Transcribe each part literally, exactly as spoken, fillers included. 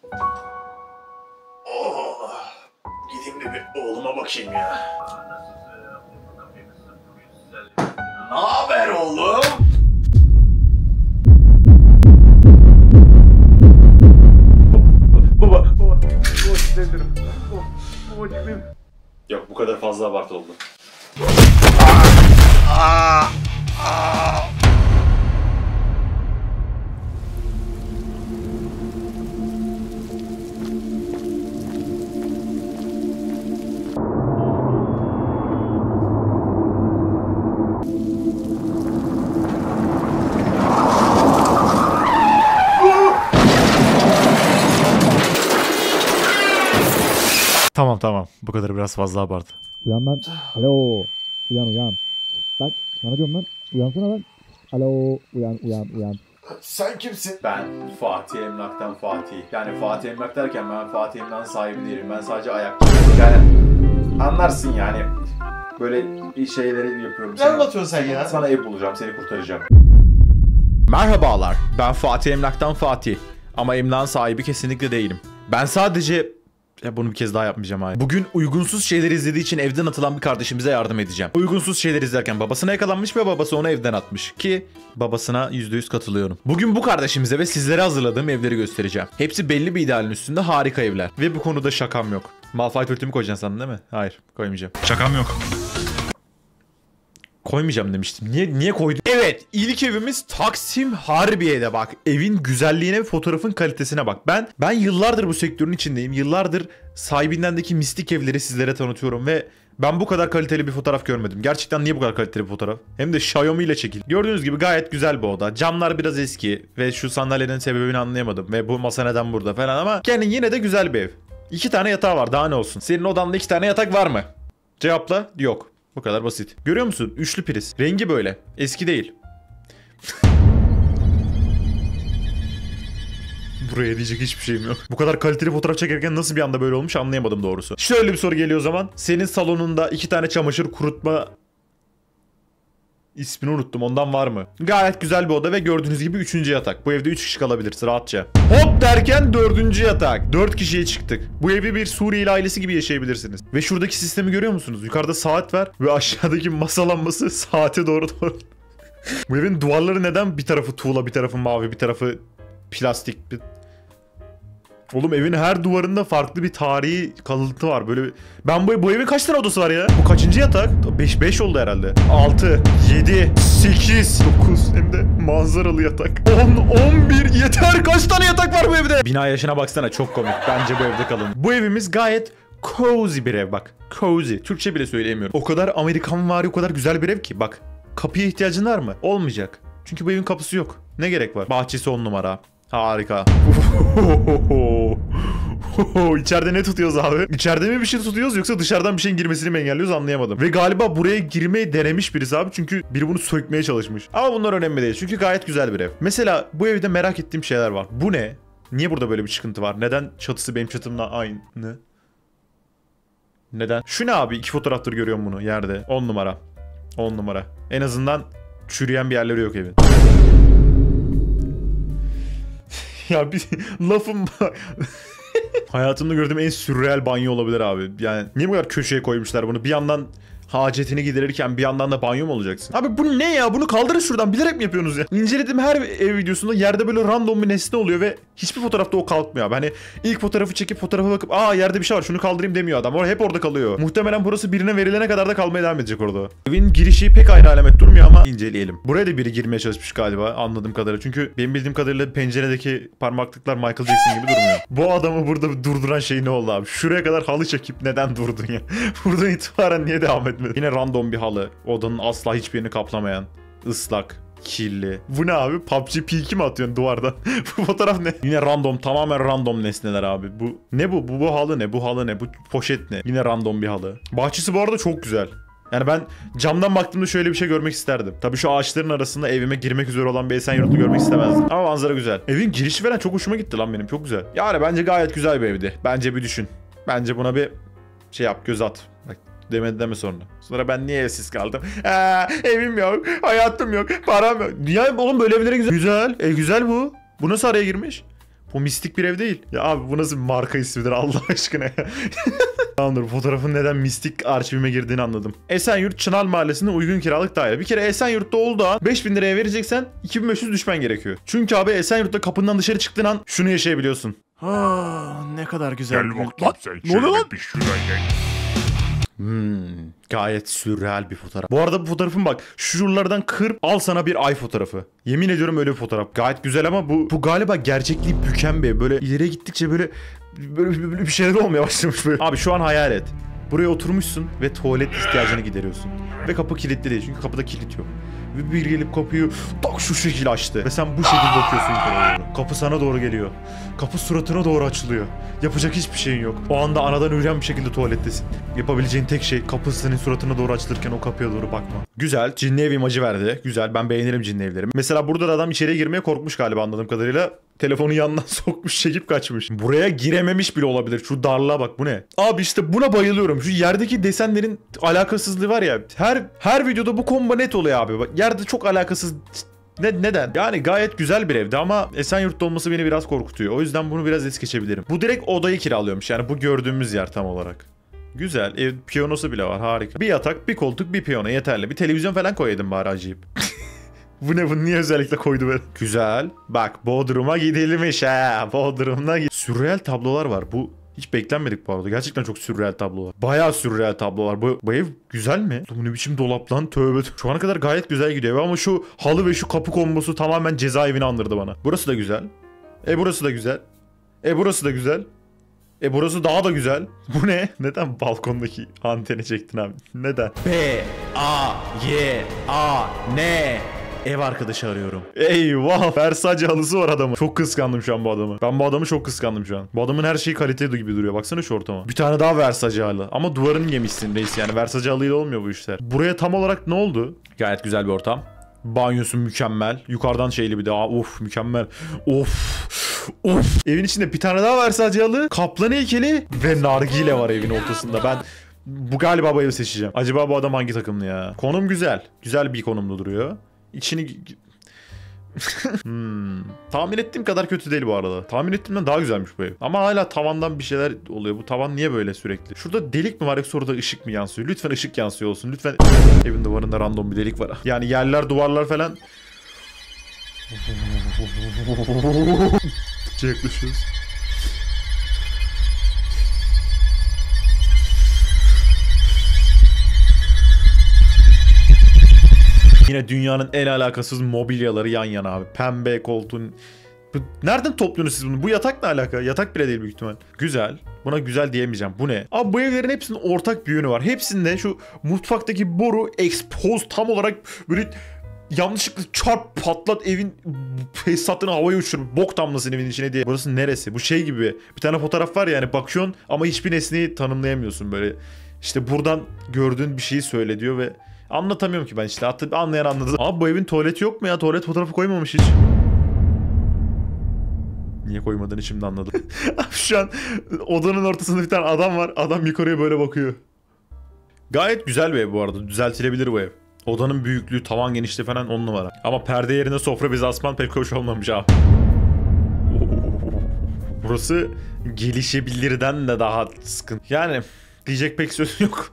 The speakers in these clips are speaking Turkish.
Oh. Gideyim de bir oğluma bakayım ya. Ne haber oğlum? Baba, baba, baba dedim. Baba dedim. Yok, bu kadar fazla abartı oldu. Aa, aa. Tamam tamam. Bu kadar biraz fazla abartı. Uyan lan. Alo. Uyan uyan. Lan sana diyorum lan. Uyansana lan. Alo. Uyan uyan uyan. Sen kimsin? Ben Fatih Emlak'tan Fatih. Yani Fatih Emlak derken ben Fatih Emlak'ın sahibi değilim. Ben sadece ayakçıyım. Yani anlarsın yani. Böyle şeyleri yapıyorum. Ne anlatıyorsun sen ya? Sana ev bulacağım, seni kurtaracağım. Merhabalar. Ben Fatih Emlak'tan Fatih. Ama emlakın sahibi kesinlikle değilim. Ben sadece... Ya bunu bir kez daha yapmayacağım hayır. Bugün uygunsuz şeyleri izlediği için evden atılan bir kardeşimize yardım edeceğim. Uygunsuz şeyler izlerken babasına yakalanmış ve babası onu evden atmış. Ki babasına yüzde yüz katılıyorum. Bugün bu kardeşimize ve sizlere hazırladığım evleri göstereceğim. Hepsi belli bir idealin üstünde harika evler. Ve bu konuda şakam yok. Malphite ultimi koyacaksın sandın değil mi? Hayır, koymayacağım. Şakam yok. Koymayacağım demiştim. Niye niye koydum? Evet, ilk evimiz Taksim Harbiye'de bak. Evin güzelliğine ve fotoğrafın kalitesine bak. Ben ben yıllardır bu sektörün içindeyim. Yıllardır sahibindendeki mistik evleri sizlere tanıtıyorum ve ben bu kadar kaliteli bir fotoğraf görmedim. Gerçekten niye bu kadar kaliteli bir fotoğraf? Hem de Xiaomi ile çekildi. Gördüğünüz gibi gayet güzel bir oda. Camlar biraz eski ve şu sandalyenin sebebini anlayamadım. Ve bu masa neden burada falan ama yani yine de güzel bir ev. İki tane yatağı var, daha ne olsun. Senin odanda iki tane yatak var mı? Cevapla yok. Bu kadar basit. Görüyor musun? Üçlü priz. Rengi böyle. Eski değil. Buraya diyecek hiçbir şeyim yok. Bu kadar kaliteli fotoğraf çekerken nasıl bir anda böyle olmuş anlayamadım doğrusu. Şöyle bir soru geliyor o zaman. Senin salonunda iki tane çamaşır kurutma... İsmini unuttum, ondan var mı? Gayet güzel bir oda ve gördüğünüz gibi üçüncü yatak. Bu evde üç kişi kalabiliriz rahatça. Hop derken dördüncü yatak. dört kişiye çıktık. Bu evi bir Suriyeli ailesi gibi yaşayabilirsiniz. Ve şuradaki sistemi görüyor musunuz? Yukarıda saat var ve aşağıdaki masa lambası saate doğru doğru. Bu evin duvarları neden bir tarafı tuğla, bir tarafı mavi, bir tarafı plastik? Bir... Oğlum evin her duvarında farklı bir tarihi kalıntı var. Böyle ben bu, bu evin kaç tane odası var ya? Bu kaçıncı yatak? beş beş oldu herhalde. altı, yedi, sekiz, dokuz hem de manzaralı yatak. on, on bir yeter. Kaç tane yatak var bu evde? Bina yaşına baksana, çok komik. Bence bu evde kalın. Bu evimiz gayet cozy bir ev bak. Cozy. Türkçe bile söyleyemiyorum. O kadar Amerikan vari, o kadar güzel bir ev ki. Bak, kapıya ihtiyacın var mı? Olmayacak. Çünkü bu evin kapısı yok. Ne gerek var? Bahçesi on numara. Harika. İçeride ne tutuyoruz abi? İçeride mi bir şey tutuyoruz yoksa dışarıdan bir şeyin girmesini mi engelliyoruz anlayamadım. Ve galiba buraya girmeyi denemiş birisi abi. Çünkü biri bunu sökmeye çalışmış. Ama bunlar önemli değil. Çünkü gayet güzel bir ev. Mesela bu evde merak ettiğim şeyler var. Bu ne? Niye burada böyle bir çıkıntı var? Neden çatısı benim çatımla aynı? Neden? Şu ne abi? İki fotoğraftır görüyorum bunu yerde. on numara. on numara. En azından çürüyen bir yerleri yok evin. Ya bir lafım hayatımda gördüğüm en sürreal banyo olabilir abi. Yani niye bu kadar köşeye koymuşlar bunu? Bir yandan hacetini giderirken bir yandan da banyo mu olacaksın? Abi bu ne ya? Bunu kaldırın şuradan. Bilerek mi yapıyorsunuz ya? İncelediğim her ev videosunda yerde böyle random bir nesne oluyor ve hiçbir fotoğrafta o kalkmıyor abi. Hani ilk fotoğrafı çekip fotoğrafa bakıp aa yerde bir şey var şunu kaldırayım demiyor adam. O hep orada kalıyor. Muhtemelen burası birine verilene kadar da kalmaya devam edecek orada. Evin girişi pek ayrı alamet durmuyor ama inceleyelim. Buraya da biri girmeye çalışmış galiba anladığım kadarıyla. Çünkü benim bildiğim kadarıyla penceredeki parmaklıklar Michael Jackson gibi durmuyor. Bu adamı burada durduran şey ne oldu abi? Şuraya kadar halı çekip neden durdun ya? Buradan itibaren niye devam etmedin? Yine random bir halı. Odanın asla hiçbirini kaplamayan. Islak. Kirli. Bu ne abi? P U B G P iki mi atıyorsun duvardan? Bu fotoğraf ne? Yine random. Tamamen random nesneler abi. Bu ne bu? Bu, bu halı ne? Bu halı ne? Bu poşet ne? Yine random bir halı. Bahçesi bu arada çok güzel. Yani ben camdan baktığımda şöyle bir şey görmek isterdim. Tabii şu ağaçların arasında evime girmek üzere olan bir Esenyurt'u görmek istemezdim. Ama manzara güzel. Evin girişi falan çok hoşuma gitti lan benim. Çok güzel. Yani bence gayet güzel bir evdi. Bence bir düşün. Bence buna bir şey yap. Göz at. Bak. Demedi deme sonra. Sonra ben niye evsiz kaldım? Eee evim yok, hayatım yok, param yok. Ya oğlum böyle evlere güzel. Güzel, e güzel bu. Bu nasıl araya girmiş? Bu mistik bir ev değil. Ya abi bu nasıl bir marka ismidir Allah aşkına ya. Tamamdır, fotoğrafın neden mistik arşivime girdiğini anladım. Esenyurt Çınar Mahallesi'nde uygun kiralık daire. Bir kere Esenyurt'ta olduğu an beş bin liraya vereceksen iki bin beş yüz düşmen gerekiyor. Çünkü abi Esenyurt'ta kapından dışarı çıktığın an şunu yaşayabiliyorsun. Ah, ne kadar güzel. Gel bir- bakalım sen Ne oluyor lan? şöyle bir şuraya. Hmm, gayet sürreal bir fotoğraf. Bu arada bu fotoğrafın bak şuralardan kır, al sana bir ay fotoğrafı. Yemin ediyorum öyle bir fotoğraf. Gayet güzel ama bu bu galiba gerçekliği büken bir. Böyle ileriye gittikçe böyle böyle, böyle bir şeyler olmaya başlamış böyle. Abi şu an hayal et. Buraya oturmuşsun ve tuvalet ihtiyacını gideriyorsun. Ve kapı kilitli değil çünkü kapıda kilit yok. Ve bir gelip kapıyı tak şu şekilde açtı. Ve sen bu şekilde bakıyorsun yukarı doğru. Kapı sana doğru geliyor. Kapı suratına doğru açılıyor. Yapacak hiçbir şeyin yok. O anda anadan üren bir şekilde tuvalettesin. Yapabileceğin tek şey kapı senin suratına doğru açılırken o kapıya doğru bakma. Güzel. Cinli ev imajı verdi. Güzel. Ben beğenirim cinli evleri. Mesela burada da adam içeriye girmeye korkmuş galiba anladığım kadarıyla. Telefonu yanından sokmuş, çekip kaçmış. Buraya girememiş bile olabilir. Şu darlığa bak, bu ne? Abi işte buna bayılıyorum. Şu yerdeki desenlerin alakasızlığı var ya. Her her videoda bu kombo net oluyor abi. Bak yerde çok alakasız. Ne, neden? Yani gayet güzel bir evdi ama Esenyurt'ta olması beni biraz korkutuyor. O yüzden bunu biraz es geçebilirim. Bu direkt odayı kiralıyormuş. Yani bu gördüğümüz yer tam olarak. Güzel. Ev piyanosu bile var. Harika. Bir yatak, bir koltuk, bir piyano yeterli. Bir televizyon falan koyaydın bari acayip. Bu ne, bunu niye özellikle koydu böyle? Güzel. Bak Bodrum'a gidilmiş ha. Bodrum'da gid- Sürreal tablolar var. Bu hiç beklenmedik bu arada. Gerçekten çok sürreal tablolar. Bayağı sürreal tablolar. Bu, bu ev güzel mi? Bu ne biçim dolap lan? Tövbe. Şu ana kadar gayet güzel gidiyor ama şu halı ve şu kapı kombosu tamamen cezaevini andırdı bana. Burası da güzel. E burası da güzel. E burası da güzel. E burası daha da güzel. Bu ne? Neden balkondaki anteni çektin abi? Neden? B A Y A N Ev arkadaşı arıyorum. Eyvah. Versace halısı var adamın. Çok kıskandım şu an bu adamı. Ben bu adamı çok kıskandım şu an. Bu adamın her şeyi kaliteli gibi duruyor. Baksana şu ortama. Bir tane daha Versace halı. Ama duvarını yemişsin reis yani. Versace halıyla olmuyor bu işler. Buraya tam olarak ne oldu? Gayet güzel bir ortam. Banyosu mükemmel. Yukarıdan şeyli bir daha. Of mükemmel. Of. Of. Evin içinde bir tane daha Versace halı. Kaplan heykeli. Ve nargile var evin ortasında. Ben... Bu galiba bu evi seçeceğim. Acaba bu adam hangi takımlı ya? Konum güzel. Güzel bir konumda duruyor. İçini... hmm. Tahmin ettiğim kadar kötü değil bu arada. Tahmin ettiğimden daha güzelmiş bu ev. Ama hala tavandan bir şeyler oluyor. Bu tavan niye böyle sürekli? Şurada delik mi var yoksa orada ışık mı yansıyor? Lütfen ışık yansıyor olsun. Lütfen. Evin duvarında random bir delik var. Yani yerler, duvarlar falan. Yaklaşıyoruz. Yine dünyanın en alakasız mobilyaları yan yana abi. Pembe koltuğun... Bu- Nereden topluyorsunuz siz bunu? Bu yatak ne alaka? Yatak bile değil büyük ihtimal. Güzel. Buna güzel diyemeyeceğim. Bu ne? Abi bu evlerin hepsinin ortak bir yönü var. Hepsinde şu mutfaktaki boru expose tam olarak böyle yanlışlıkla çarp patlat evin tesisatını havaya uçurur. Bok damlasın evin içine diye. Burası neresi? Bu şey gibi. Bir tane fotoğraf var ya yani bakıyorsun ama hiçbir nesneyi tanımlayamıyorsun böyle. İşte buradan gördüğün bir şeyi söyle diyor ve anlatamıyorum ki ben işte. Hatta anlayan anladı. Abi bu evin tuvaleti yok mu ya? Tuvalet fotoğrafı koymamış hiç. Niye koymadığını şimdi anladım. Abi şu an odanın ortasında bir tane adam var. Adam yukarıya böyle bakıyor. Gayet güzel bir ev bu arada. Düzeltilebilir bu ev. Odanın büyüklüğü, tavan genişliği falan on numara. Ama perde yerine sofra bezi asman pek hoş olmamış abi. Burası gelişebilirden de daha sıkıntı. Yani diyecek pek söz yok.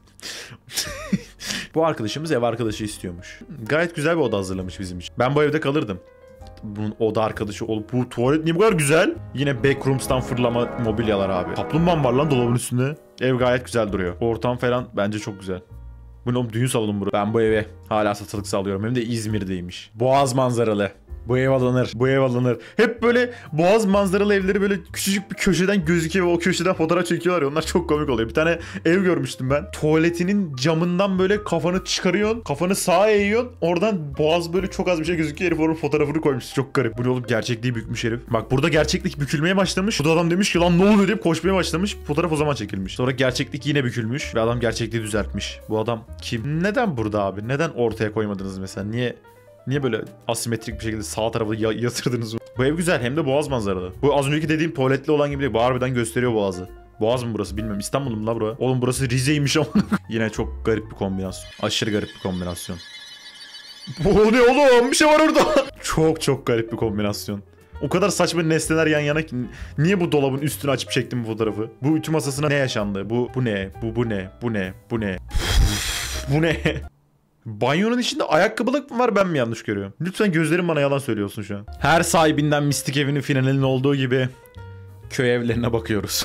Bu arkadaşımız ev arkadaşı istiyormuş. Gayet güzel bir oda hazırlamış bizim için. Ben bu evde kalırdım. Bunun oda arkadaşı olup bu tuvalet niye bu kadar güzel? Yine backrooms'tan fırlama mobilyalar abi. Kaplumbağam var lan dolabın üstünde. Ev gayet güzel duruyor. Ortam falan bence çok güzel. Bu ne oğlum, düğün salonu burası. Ben bu eve hala satılık sağlıyorum. Hem de İzmir'deymiş. Boğaz manzaralı. Bu ev alınır. Bu ev alınır. Hep böyle boğaz manzaralı evleri böyle küçücük bir köşeden gözüküyor ve o köşeden fotoğraf çekiyorlar ya. Onlar çok komik oluyor. Bir tane ev görmüştüm ben. Tuvaletinin camından böyle kafanı çıkarıyorsun. Kafanı sağa eğiyorsun. Oradan boğaz böyle çok az bir şey gözüküyor. Herif onun fotoğrafını koymuş. Çok garip. Bu ne oğlum, gerçekliği bükmüş herif. Bak burada gerçeklik bükülmeye başlamış. Bu da adam demiş ki lan ne oluyor deyip koşmaya başlamış. Fotoğraf o zaman çekilmiş. Sonra gerçeklik yine bükülmüş. Ve adam gerçekliği düzeltmiş. Bu adam kim? Neden burada abi? Neden ortaya koymadınız mesela? Niye... Niye böyle asimetrik bir şekilde sağ tarafı ya yatırdınız? Bu ev güzel hem de boğaz manzaralı. Bu az önceki dediğim tuvaletli olan gibi değil. Bu harbiden gösteriyor boğazı. Boğaz mı burası bilmiyorum. İstanbul mu la bura? Oğlum burası Rize'ymiş ama. Yine çok garip bir kombinasyon. Aşırı garip bir kombinasyon. Bu ne oğlum? Bir şey var orada. Çok çok garip bir kombinasyon. O kadar saçma nesneler yan yana ki. Niye bu dolabın üstünü açıp çektim bu fotoğrafı? Bu ütü masasına ne yaşandı? Bu bu ne? Bu bu ne? Bu ne? Bu ne? Bu ne? Banyonun içinde ayakkabılık mı var, ben mi yanlış görüyorum? Lütfen gözlerim bana yalan söylüyorsun şu an. Her sahibinden Mistik Evi'nin finalinin olduğu gibi köy evlerine bakıyoruz.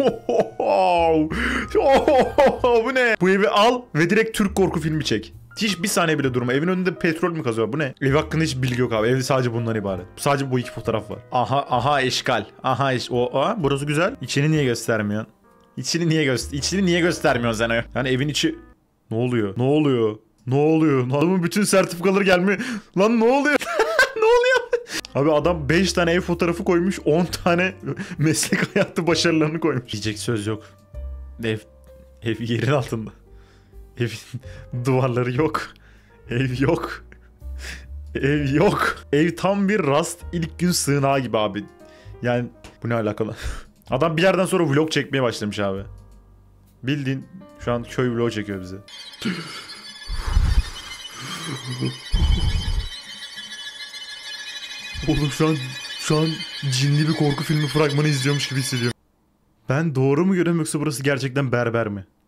Bu ne? Bu evi al ve direkt Türk korku filmi çek. Hiç bir saniye bile durma. Evin önünde petrol mü kazıyor? Bu ne? Ev hakkında hiç bilgi yok abi. Evde sadece bundan ibaret. Sadece bu iki fotoğraf var. Aha aha eşkal. Aha eş o aa, burası güzel. İçini niye göstermiyorsun? İçini niye göster? İçini niye göstermiyorsun sen? Yani evin içi ne oluyor? Ne oluyor? Ne oluyor? Adamın bütün sertifikaları gelmiyor. Lan ne oluyor? Ne oluyor? Abi adam beş tane ev fotoğrafı koymuş, on tane meslek hayatı başarılarını koymuş. Diyecek söz yok. Ev ev yerin altında. Evin duvarları yok. Ev yok. Ev yok. Ev tam bir Rust ilk gün sığınağı gibi abi. Yani bu ne alakalı? Adam bir yerden sonra vlog çekmeye başlamış abi. Bildiğin şu an köy vlog çekiyor bize. Oğlum şu an şu an cinli bir korku filmi fragmanı izliyormuş gibi hissediyorum. Ben doğru mu görüyorum yoksa burası gerçekten berber mi?